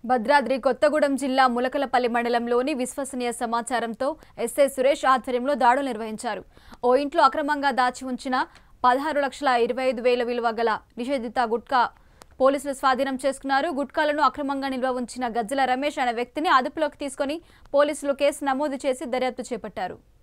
భద్రాద్రి కొత్తగూడెం జిల్లా ములకలపల్లి మండలంలోని విశ్వసనీయ సమాచారంతో ఎస్ఐ సురేష్ ఆధ్వర్యంలో దాడులు నిర్వహించారు. ఓ ఇంట్లో అక్రమంగా దాచి ఉంచిన 16,25,000 విలువ గల నిషేధిత గుట్కా పోలీసులు స్వాధీనం చేసుకున్నారు. గుట్కాలను అక్రమంగా నిల్వ ఉంచిన గజ్జల రమేష్ అనే వ్యక్తిని అదుపులోకి తీసుకుని పోలీసులు కేసు నమోదు చేసి దర్యాప్తు చేపట్టారు.